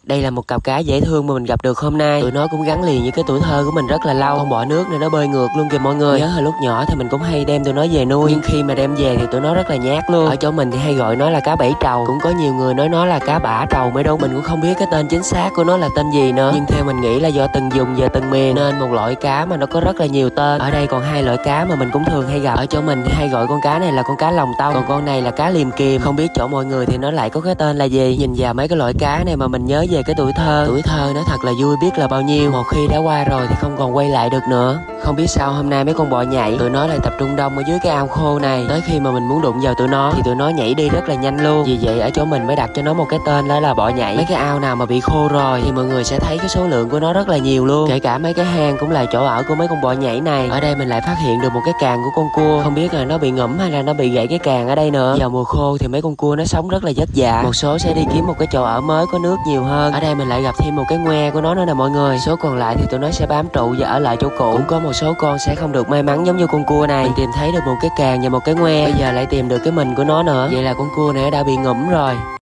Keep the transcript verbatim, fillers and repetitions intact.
Đây là một cặp cá dễ thương mà mình gặp được hôm nay. Tụi nó cũng gắn liền với cái tuổi thơ của mình rất là lâu. Con bọ nước này nó bơi ngược luôn kìa mọi người. Nhớ hồi lúc nhỏ thì mình cũng hay đem tụi nó về nuôi, nhưng khi mà đem về thì tụi nó rất là nhát luôn. Ở chỗ mình thì hay gọi nó là cá bảy trầu, cũng có nhiều người nói nó là cá bả trầu mới đúng. Mình cũng không biết cái tên chính xác của nó là tên gì nữa, nhưng theo mình nghĩ là do từng vùng về từng miền nên một loại cá mà nó có rất là nhiều tên. Ở đây còn hai loại cá mà mình cũng thường hay gặp. Ở chỗ mình thì hay gọi con cá này là con cá lòng tông, còn con này là cá liềm kiềm. Không biết chỗ mọi người thì nó lại có cái tên là gì. Nhìn vào mấy cái loại cá này mà mình nhớ về cái tuổi thơ. Tuổi thơ nó thật là vui biết là bao nhiêu. Một khi đã qua rồi thì không còn quay lại được nữa. Không biết sao hôm nay mấy con bọ nhảy tụi nó lại tập trung đông ở dưới cái ao khô này. Tới khi mà mình muốn đụng vào tụi nó thì tụi nó nhảy đi rất là nhanh luôn. Vì vậy ở chỗ mình mới đặt cho nó một cái tên đó là bọ nhảy. Mấy cái ao nào mà bị khô rồi thì mọi người sẽ thấy cái số lượng của nó rất là nhiều luôn. Kể cả mấy cái hang cũng là chỗ ở của mấy con bọ nhảy này. Ở đây mình lại phát hiện được một cái càng của con cua. Không biết là nó bị ngủm hay là nó bị gãy cái càng ở đây nữa. Vào mùa khô thì mấy con cua nó sống rất là vất vả. Một số sẽ đi kiếm một cái chỗ ở mới có nước nhiều hơn. Ở đây mình lại gặp thêm một cái ngoe của nó nữa nè mọi người. Số còn lại thì tụi nó sẽ bám trụ và ở lại chỗ cũ. Cũng có một số con sẽ không được may mắn giống như con cua này. Mình tìm thấy được một cái càng và một cái ngoe. Bây giờ lại tìm được cái mình của nó nữa. Vậy là con cua này đã bị ngủm rồi.